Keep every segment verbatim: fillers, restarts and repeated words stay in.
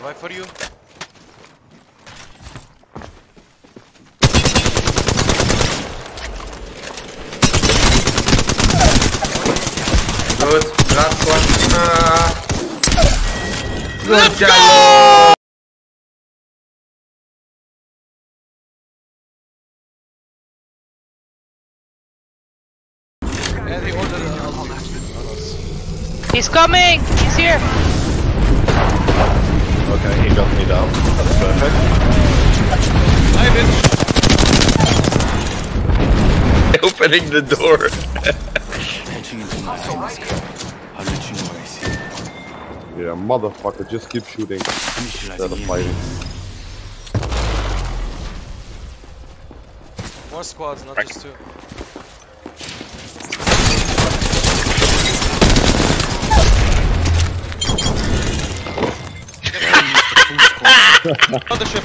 Revive for you. Good, last one. Ah. Good Let's job. go! Yeah, they ordered uh, on us. He's coming! He's here! Okay, he got me down. That's perfect. Hi, bitch! Opening the door. Yeah, motherfucker, just keep shooting instead of fighting. More squads, not just two. On the ship.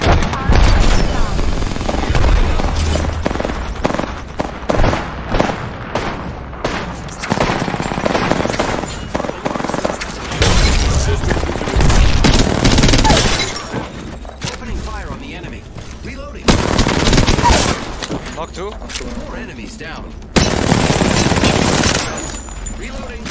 Opening fire on the enemy. Reloading. Knock two. Four enemies down. Reloading.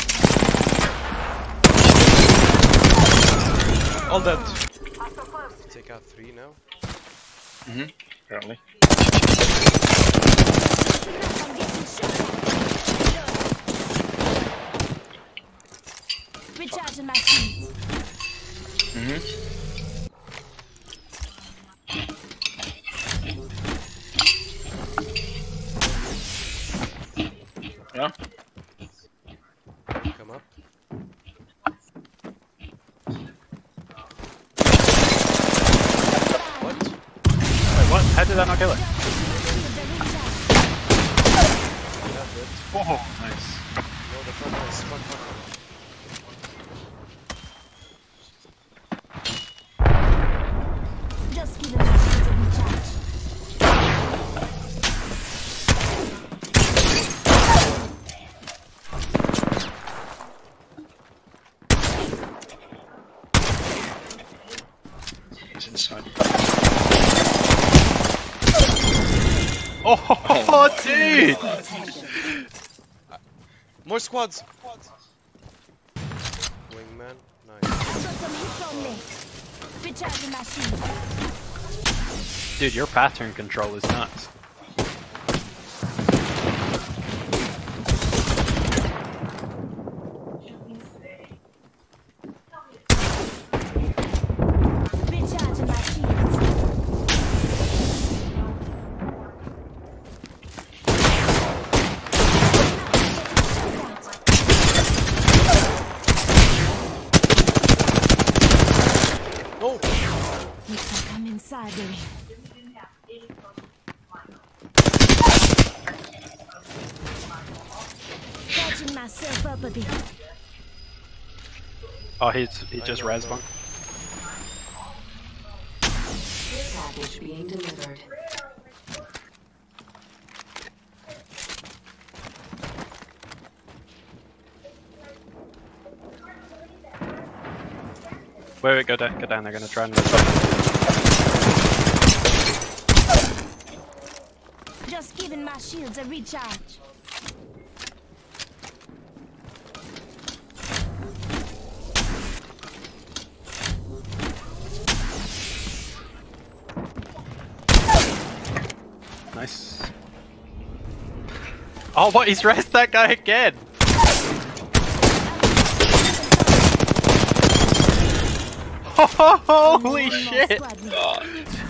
All dead. Take out three now. Mm-hmm, apparently. Recharging my shields. Mm-hmm. Yeah. Come up. What? Wait, what? How did that not kill her? Oh, nice. No, the front one is smart fucker. Just give them a chance to recharge. He's inside. Oh, oh dude! More squads. Wingman, nice. Got some hits on me. Recharging my shields. Dude, your pattern control is nuts. Recharging my shields. No! Looks like I'm inside the ring. Catching myself up a bit. Oh, he's he just know, res no. one. Package being delivered. Wait, wait, go down, go down. They're gonna try and res one. Just giving my shields a recharge. Nice. Oh, what? He's res that guy again. Holy shit! God.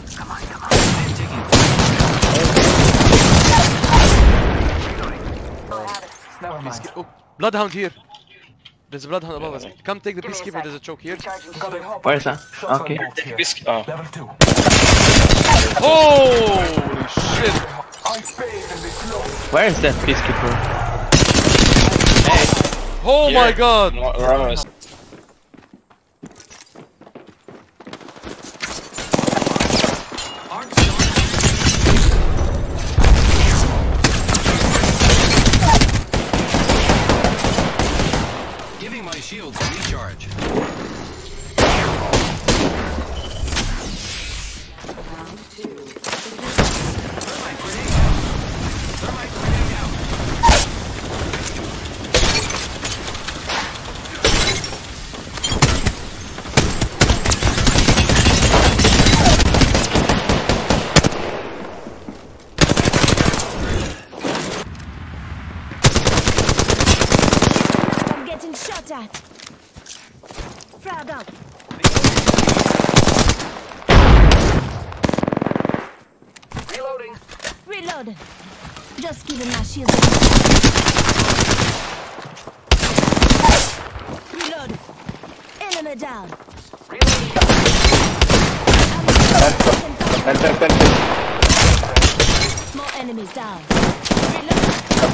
Peacekeeper. Oh, Bloodhound here. There's a Bloodhound above us. Come take the Peacekeeper, there's a choke here. Where is that? Okay. Oh. Holy shit! Where is that peacekeeper? Oh my god! Ramos. Giving my shields a recharge. I'm getting shot at. Frag up. Reloading. Reload. Just giving my shield. Reload. Enemy down. Pen, pen, pen, pen. More enemies down. Reload.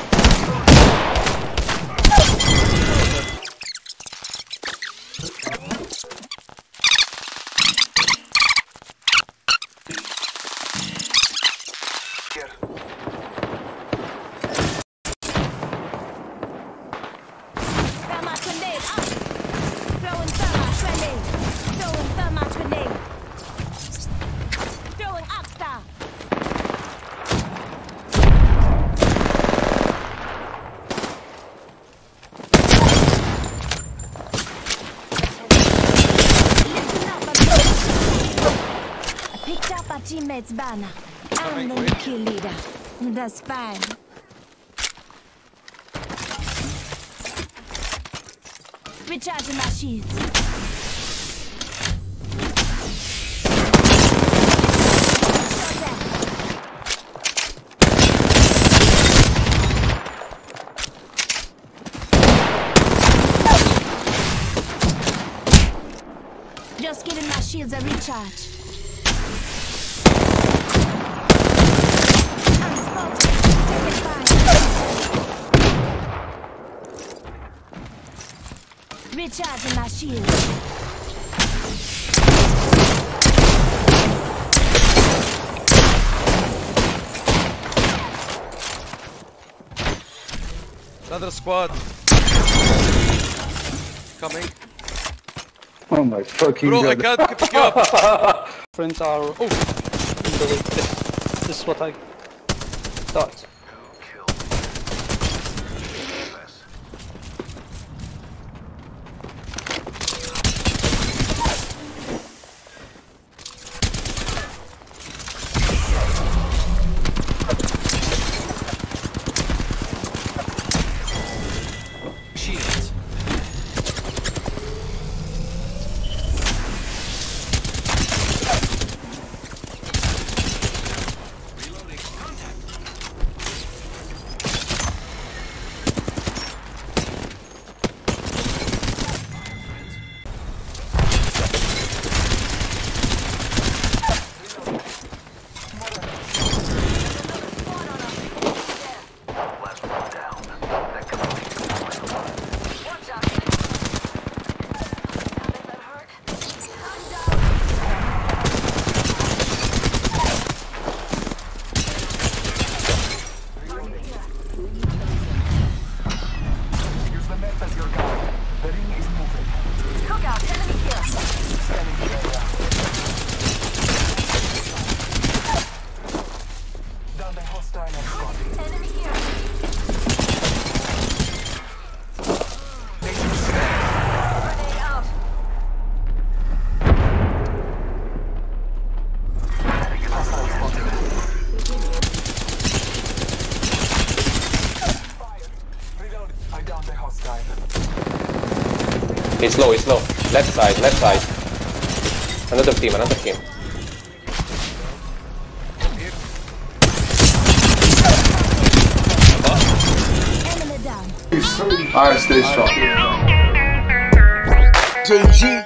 Thermite grenade up. Throwing thermite grenade. Throwing thermite grenade. Throwing up star. Listen up, I picked up our teammate's banner. I'm the new kill leader. That's fine. Recharging my shields. Just giving my shields a recharge. I'm spotted. Taking fire. Recharging my shield. Another squad. Coming. Oh my fucking Bro, I god. can't pick you up. Friends are. Oh! In the way. This, this is what I thought. Shields. Reloading. Contact. He's low, he's low. Left side, left side. Another team, another team. Enemy down. Alright, stay strong. J G.